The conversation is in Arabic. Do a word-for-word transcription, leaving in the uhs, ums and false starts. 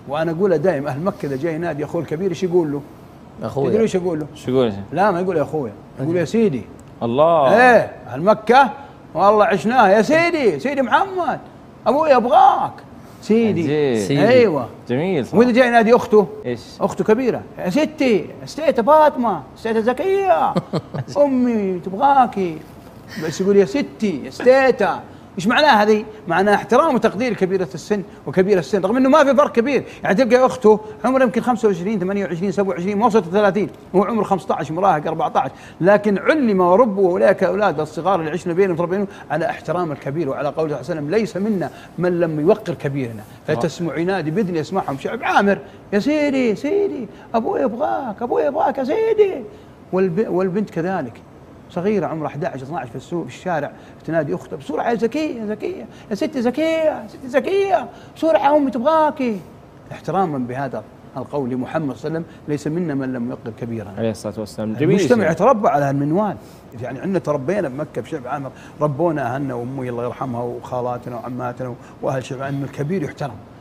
وانا اقولها دائما، اهل مكه اذا جاي ينادي اخوه الكبير ايش يقول له؟ اخويا. تدري ايش يقول له؟ ايش يقول؟ لا ما يقول يا اخويا، يقول يا سيدي. الله. ايه اهل مكه والله عشناها يا سيدي، سيدي محمد ابوي ابغاك سيدي. سيدي. ايوه جميل. واذا جاي ينادي اخته ايش؟ اخته كبيره، يا ستي ستيته فاطمه، ستيته زكيه امي تبغاكي، بس يقول يا ستي يا ستيته. ايش معناها هذه؟ معناها احترام وتقدير كبيره السن وكبير السن، رغم انه ما في فرق كبير، يعني تلقى اخته عمره يمكن خمسة وعشرين ثمانية وعشرين سبعة وعشرين ما وصلت ثلاثين، هو عمره خمسة عشر مراهق أربعة عشر، لكن علم وربوا اولئك اولاد الصغار اللي عشنا بينهم وتربينهم على احترام الكبير، وعلى قوله صلى الله عليه وسلم ليس منا من لم يوقر كبيرنا، فتسمع ينادي باذن يسمعهم شعب عامر يا سيدي سيدي ابوي يبغاك ابوي يبغاك يا سيدي. والبنت كذلك صغيرة عمرها أحد عشر اثنا عشر في السوق في الشارع تنادي أختها بسرعة يا زكية يا زكية يا ستي زكية يا ستي زكية بسرعة أمي تبغاكي، احتراما بهذا القول لمحمد صلى الله عليه وسلم ليس منا من لم يوقر كبيرنا عليه الصلاة والسلام. جميل. المجتمع يتربى على هالمنوال، يعني عندنا تربينا بمكة بشعب عامر، ربونا أهلنا وأمي الله يرحمها وخالاتنا وعماتنا وأهل شعب أن الكبير يحترم.